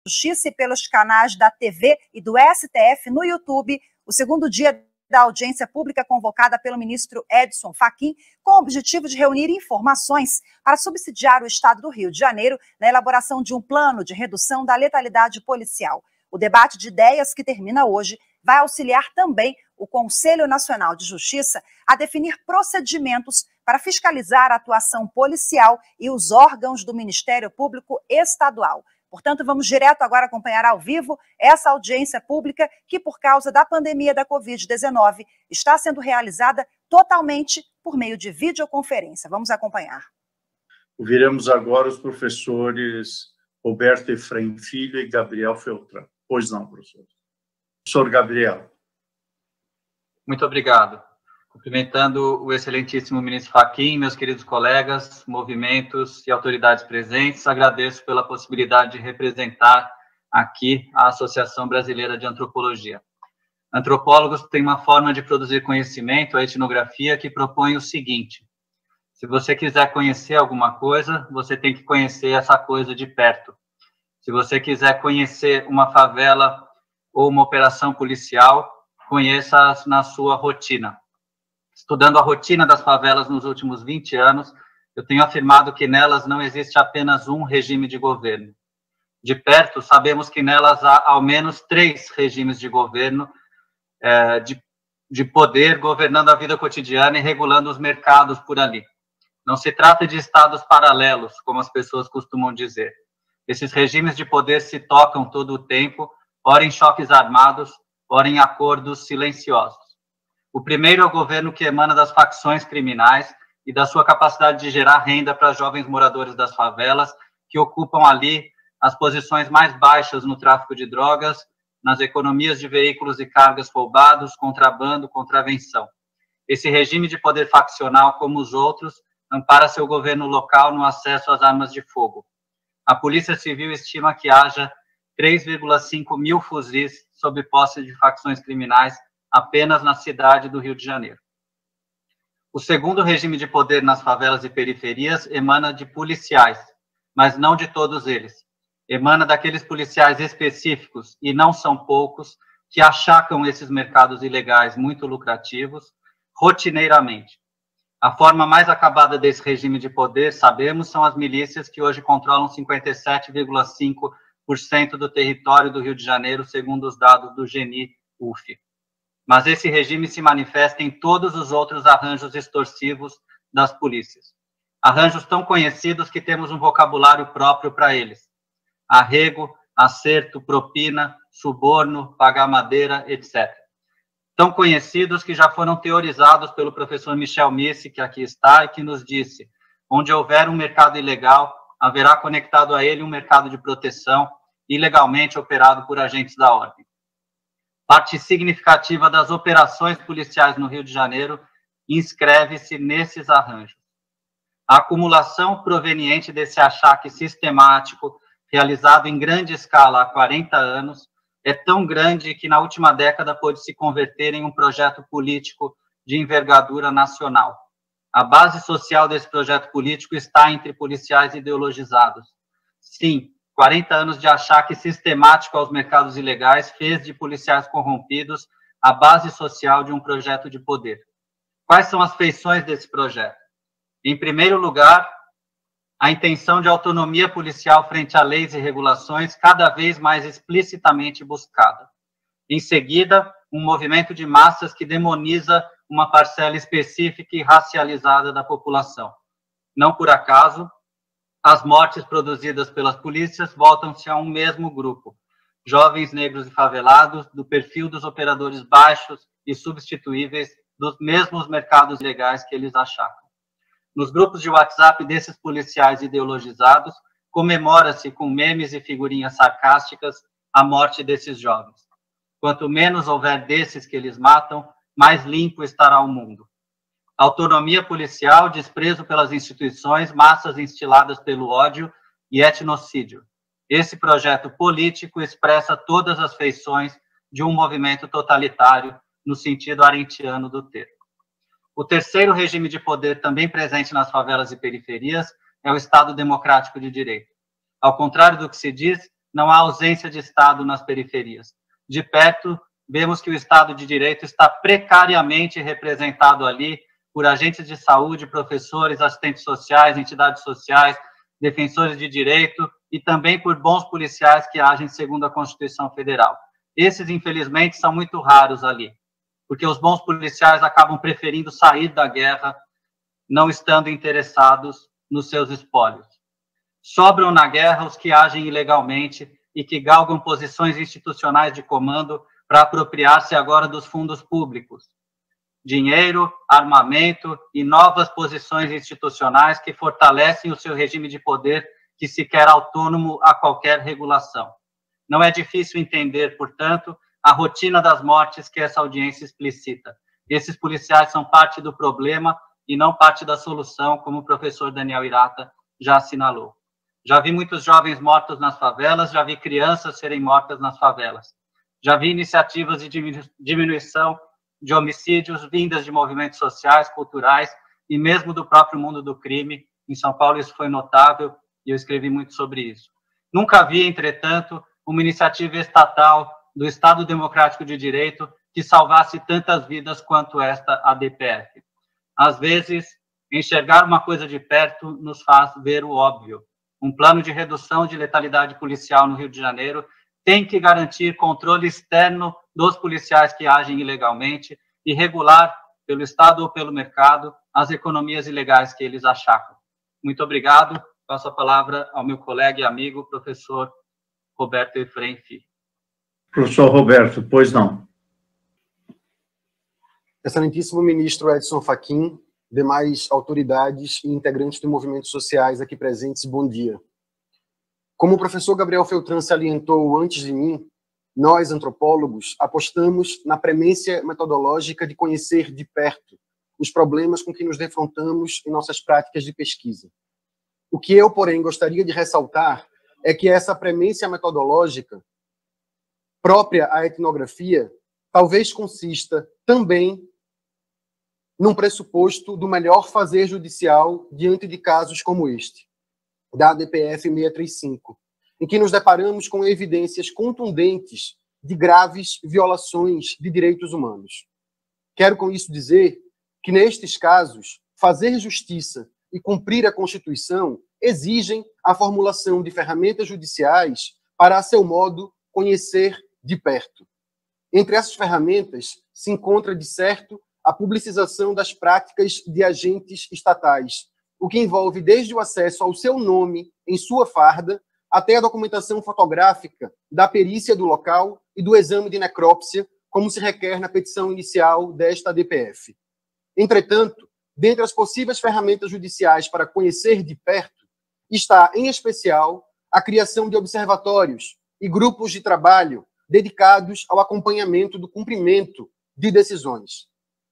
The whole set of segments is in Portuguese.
Justiça e pelos canais da TV e do STF no YouTube, o segundo dia da audiência pública convocada pelo ministro Edson Fachin, com o objetivo de reunir informações para subsidiar o Estado do Rio de Janeiro na elaboração de um plano de redução da letalidade policial. O debate de ideias que termina hoje vai auxiliar também o Conselho Nacional de Justiça a definir procedimentos para fiscalizar a atuação policial e os órgãos do Ministério Público Estadual. Portanto, vamos direto agora acompanhar ao vivo essa audiência pública que, por causa da pandemia da Covid-19, está sendo realizada totalmente por meio de videoconferência. Vamos acompanhar. Ouviremos agora os professores Roberto Efraim Filho e Gabriel Feltran. Pois não, professor. Professor Gabriel. Muito obrigado. Cumprimentando o excelentíssimo ministro Fachin, meus queridos colegas, movimentos e autoridades presentes, agradeço pela possibilidade de representar aqui a Associação Brasileira de Antropologia. Antropólogos têm uma forma de produzir conhecimento, a etnografia, que propõe o seguinte: se você quiser conhecer alguma coisa, você tem que conhecer essa coisa de perto. Se você quiser conhecer uma favela ou uma operação policial, conheça-as na sua rotina. Estudando a rotina das favelas nos últimos 20 anos, eu tenho afirmado que nelas não existe apenas um regime de governo. De perto, sabemos que nelas há ao menos 3 regimes de governo, de poder, governando a vida cotidiana e regulando os mercados por ali. Não se trata de estados paralelos, como as pessoas costumam dizer. Esses regimes de poder se tocam todo o tempo, ora em choques armados, ora em acordos silenciosos. O primeiro é o governo que emana das facções criminais e da sua capacidade de gerar renda para jovens moradores das favelas, que ocupam ali as posições mais baixas no tráfico de drogas, nas economias de veículos e cargas roubados, contrabando, contravenção. Esse regime de poder faccional, como os outros, ampara seu governo local no acesso às armas de fogo. A Polícia Civil estima que haja 3,5 mil fuzis sob posse de facções criminais apenas na cidade do Rio de Janeiro. O segundo regime de poder nas favelas e periferias emana de policiais, mas não de todos eles. Emana daqueles policiais específicos, e não são poucos, que achacam esses mercados ilegais muito lucrativos rotineiramente. A forma mais acabada desse regime de poder, sabemos, são as milícias que hoje controlam 57,5% do território do Rio de Janeiro, segundo os dados do GENI-UF. Mas esse regime se manifesta em todos os outros arranjos extorsivos das polícias. Arranjos tão conhecidos que temos um vocabulário próprio para eles: arrego, acerto, propina, suborno, pagar madeira, etc. Tão conhecidos que já foram teorizados pelo professor Michel Missi, que aqui está, e que nos disse: onde houver um mercado ilegal, haverá conectado a ele um mercado de proteção, ilegalmente operado por agentes da ordem. Parte significativa das operações policiais no Rio de Janeiro inscreve-se nesses arranjos. A acumulação proveniente desse achaque sistemático, realizado em grande escala há 40 anos, é tão grande que na última década pôde se converter em um projeto político de envergadura nacional. A base social desse projeto político está entre policiais ideologizados. Sim, 40 anos de achaque sistemático aos mercados ilegais fez de policiais corrompidos a base social de um projeto de poder. Quais são as feições desse projeto? Em primeiro lugar, a intenção de autonomia policial frente a leis e regulações cada vez mais explicitamente buscada. Em seguida, um movimento de massas que demoniza uma parcela específica e racializada da população. Não por acaso, as mortes produzidas pelas polícias voltam-se a um mesmo grupo: jovens negros e favelados, do perfil dos operadores baixos e substituíveis dos mesmos mercados ilegais que eles achacam. Nos grupos de WhatsApp desses policiais ideologizados, comemora-se com memes e figurinhas sarcásticas a morte desses jovens. Quanto menos houver desses que eles matam, mais limpo estará o mundo. Autonomia policial, desprezo pelas instituições, massas instiladas pelo ódio e etnocídio. Esse projeto político expressa todas as feições de um movimento totalitário no sentido arendtiano do termo. O terceiro regime de poder também presente nas favelas e periferias é o Estado Democrático de Direito. Ao contrário do que se diz, não há ausência de Estado nas periferias. De perto, vemos que o Estado de Direito está precariamente representado ali por agentes de saúde, professores, assistentes sociais, entidades sociais, defensores de direito e também por bons policiais que agem segundo a Constituição Federal. Esses, infelizmente, são muito raros ali, porque os bons policiais acabam preferindo sair da guerra, não estando interessados nos seus espólios. Sobram na guerra os que agem ilegalmente e que galgam posições institucionais de comando para apropriar-se agora dos fundos públicos. Dinheiro, armamento e novas posições institucionais que fortalecem o seu regime de poder, que se quer autônomo a qualquer regulação. Não é difícil entender, portanto, a rotina das mortes que essa audiência explicita. Esses policiais são parte do problema e não parte da solução, como o professor Daniel Hirata já assinalou. Já vi muitos jovens mortos nas favelas, já vi crianças serem mortas nas favelas. Já vi iniciativas de diminuição de homicídios vindas de movimentos sociais, culturais e mesmo do próprio mundo do crime. Em São Paulo isso foi notável e eu escrevi muito sobre isso. Nunca vi, entretanto, uma iniciativa estatal do Estado Democrático de Direito que salvasse tantas vidas quanto esta ADPF. Às vezes, enxergar uma coisa de perto nos faz ver o óbvio. Um plano de redução de letalidade policial no Rio de Janeiro tem que garantir controle externo dos policiais que agem ilegalmente e regular, pelo Estado ou pelo mercado, as economias ilegais que eles achacam. Muito obrigado. Passo a palavra ao meu colega e amigo, professor Roberto Efraim Filho. Professor Roberto, pois não. Excelentíssimo ministro Edson Fachin, demais autoridades e integrantes de movimentos sociais aqui presentes, bom dia. Como o professor Gabriel Feltran salientou antes de mim, nós, antropólogos, apostamos na premência metodológica de conhecer de perto os problemas com que nos defrontamos em nossas práticas de pesquisa. O que eu, porém, gostaria de ressaltar é que essa premência metodológica própria à etnografia talvez consista também num pressuposto do melhor fazer judicial diante de casos como este, da ADPF 635, em que nos deparamos com evidências contundentes de graves violações de direitos humanos. Quero com isso dizer que, nestes casos, fazer justiça e cumprir a Constituição exigem a formulação de ferramentas judiciais para, a seu modo, conhecer de perto. Entre essas ferramentas se encontra, de certo, a publicização das práticas de agentes estatais, o que envolve desde o acesso ao seu nome em sua farda até a documentação fotográfica da perícia do local e do exame de necrópsia, como se requer na petição inicial desta ADPF. Entretanto, dentre as possíveis ferramentas judiciais para conhecer de perto, está, em especial, a criação de observatórios e grupos de trabalho dedicados ao acompanhamento do cumprimento de decisões.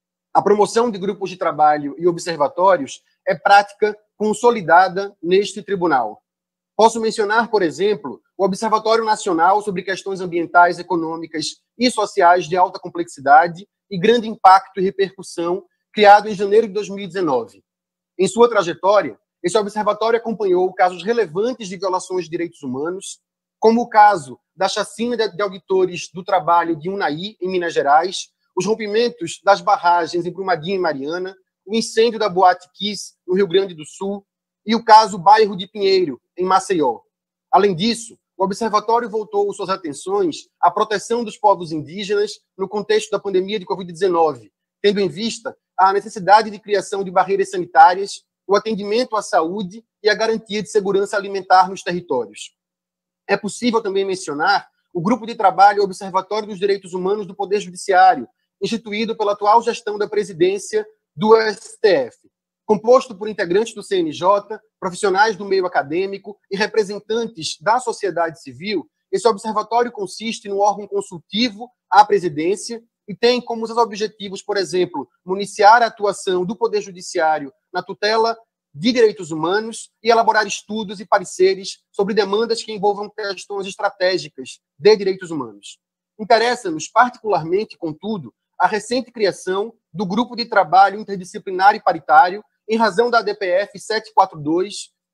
A promoção de grupos de trabalho e observatórios é prática consolidada neste tribunal. Posso mencionar, por exemplo, o Observatório Nacional sobre Questões Ambientais, Econômicas e Sociais de Alta Complexidade e Grande Impacto e Repercussão, criado em janeiro de 2019. Em sua trajetória, esse observatório acompanhou casos relevantes de violações de direitos humanos, como o caso da chacina de auditores do trabalho de Unai, em Minas Gerais, os rompimentos das barragens em Brumadinho e Mariana, o incêndio da Boate Kiss, no Rio Grande do Sul, e o caso Bairro de Pinheiro, em Maceió. Além disso, o observatório voltou suas atenções à proteção dos povos indígenas no contexto da pandemia de Covid-19, tendo em vista a necessidade de criação de barreiras sanitárias, o atendimento à saúde e a garantia de segurança alimentar nos territórios. É possível também mencionar o Grupo de Trabalho Observatório dos Direitos Humanos do Poder Judiciário, instituído pela atual gestão da presidência do STF, composto por integrantes do CNJ, profissionais do meio acadêmico e representantes da sociedade civil. Esse observatório consiste num órgão consultivo à presidência e tem como seus objetivos, por exemplo, municiar a atuação do Poder Judiciário na tutela de direitos humanos e elaborar estudos e pareceres sobre demandas que envolvam questões estratégicas de direitos humanos. Interessa-nos particularmente, contudo, a recente criação do Grupo de Trabalho Interdisciplinar e Paritário, em razão da ADPF 742,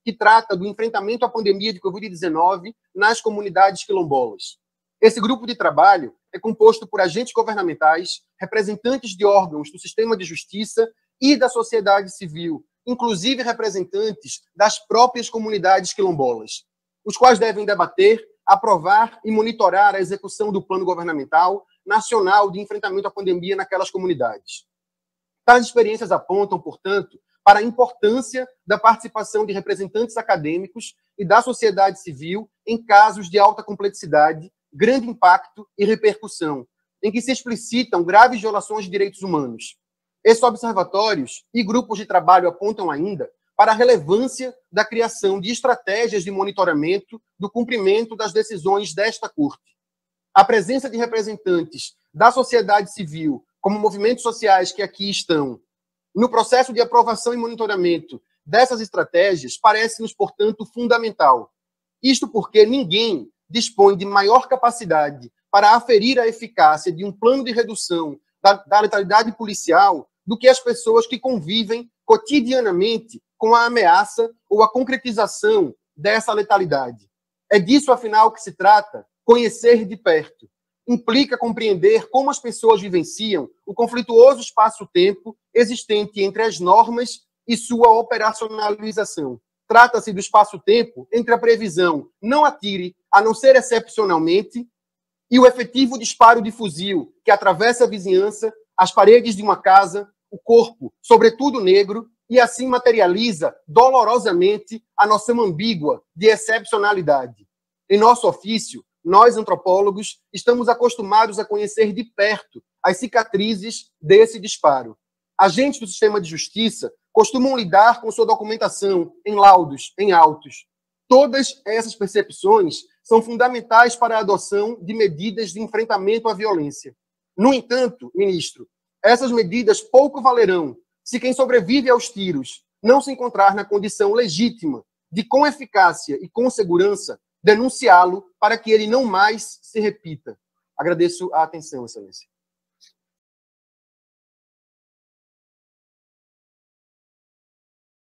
que trata do enfrentamento à pandemia de Covid-19 nas comunidades quilombolas. Esse grupo de trabalho é composto por agentes governamentais, representantes de órgãos do sistema de justiça e da sociedade civil, inclusive representantes das próprias comunidades quilombolas, os quais devem debater, aprovar e monitorar a execução do Plano Governamental Nacional de Enfrentamento à Pandemia naquelas comunidades. Tais experiências apontam, portanto, para a importância da participação de representantes acadêmicos e da sociedade civil em casos de alta complexidade, grande impacto e repercussão, em que se explicitam graves violações de direitos humanos. Esses observatórios e grupos de trabalho apontam ainda para a relevância da criação de estratégias de monitoramento do cumprimento das decisões desta Corte. A presença de representantes da sociedade civil, como movimentos sociais que aqui estão, no processo de aprovação e monitoramento dessas estratégias, parece-nos, portanto, fundamental. Isto porque ninguém dispõe de maior capacidade para aferir a eficácia de um plano de redução da letalidade policial do que as pessoas que convivem cotidianamente com a ameaça ou a concretização dessa letalidade. É disso, afinal, que se trata, conhecer de perto. Implica compreender como as pessoas vivenciam o conflituoso espaço-tempo existente entre as normas e sua operacionalização. Trata-se do espaço-tempo entre a previsão não atire, a não ser excepcionalmente, e o efetivo disparo de fuzil que atravessa a vizinhança, as paredes de uma casa, o corpo, sobretudo negro, e assim materializa dolorosamente a noção ambígua de excepcionalidade. Em nosso ofício, nós, antropólogos, estamos acostumados a conhecer de perto as cicatrizes desse disparo. Agentes do sistema de justiça costumam lidar com sua documentação em laudos, em autos. Todas essas percepções são fundamentais para a adoção de medidas de enfrentamento à violência. No entanto, ministro, essas medidas pouco valerão se quem sobrevive aos tiros não se encontrar na condição legítima de, com eficácia e com segurança, denunciá-lo para que ele não mais se repita. Agradeço a atenção, Excelência.